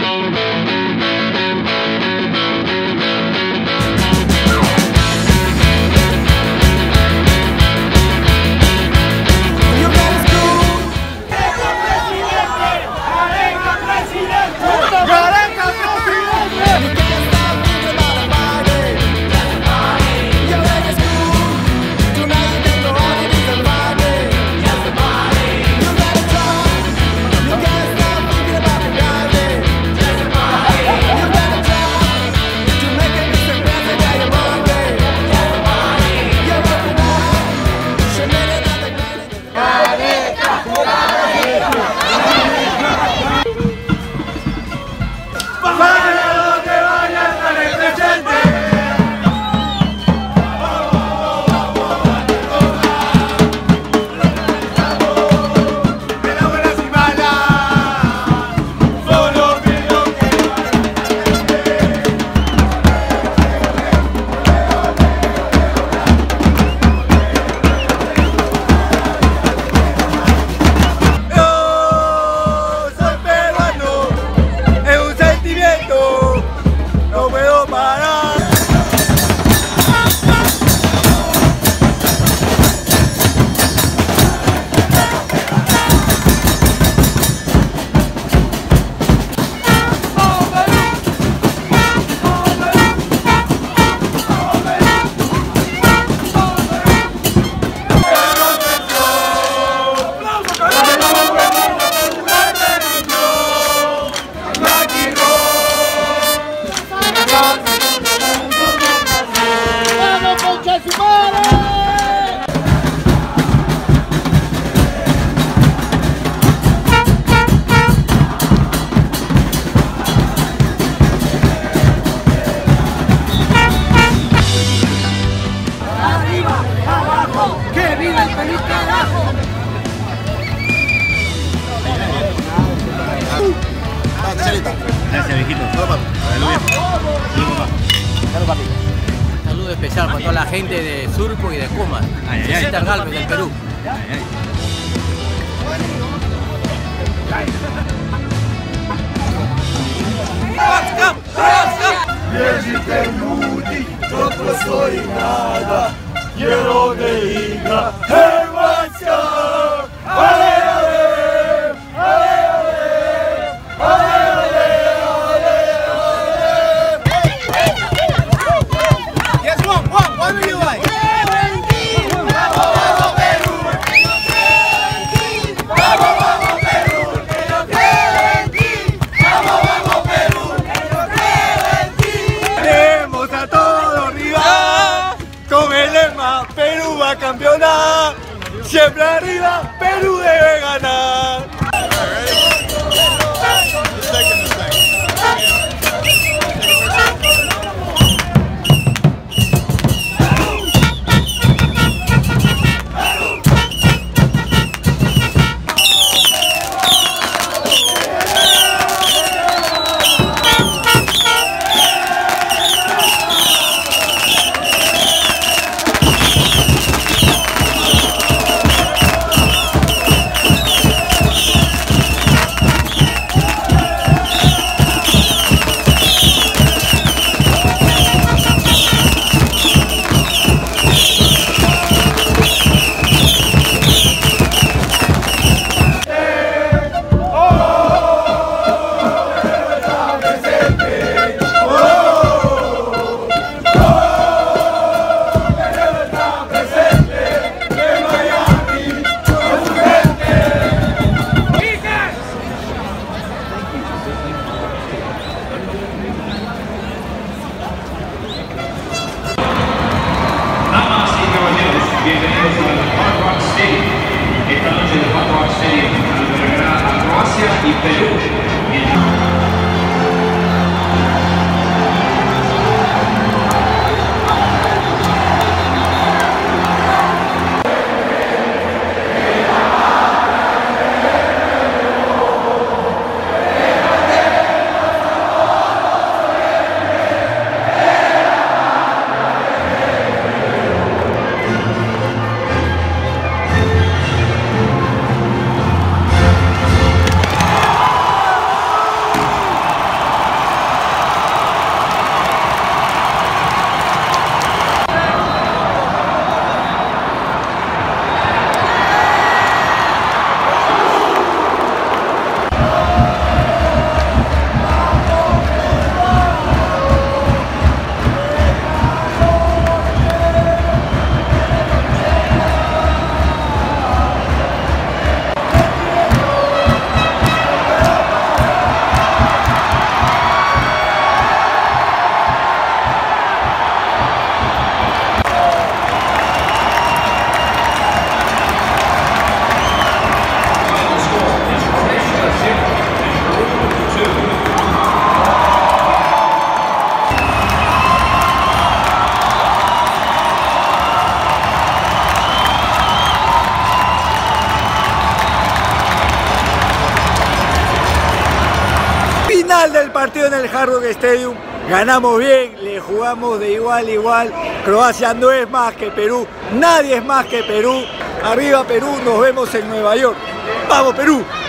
Gracias, viejito. Salud, papi. Un saludo especial para toda la gente de Surco y de Comas. Cita Galvez del Perú. Yo no soy nada, quiero que diga, hey, what's up? Ale, ale, ale, ale, ale, ale. Yes, what do you like? Vamos, Perú. Vamos, Perú. Vamos, Perú. Tenemos a todo arriba con el lema Perú va a campeonar. Siempre arriba, Perú debe ganar. Bienvenidos al Hard Rock Stadium. Esta noche en el Hard Rock Stadium albergará a Croacia y Perú. Final del partido en el Hard Rock Stadium. Ganamos bien, le jugamos de igual a igual. Croacia no es más que Perú, nadie es más que Perú. Arriba Perú, nos vemos en Nueva York. ¡Vamos Perú!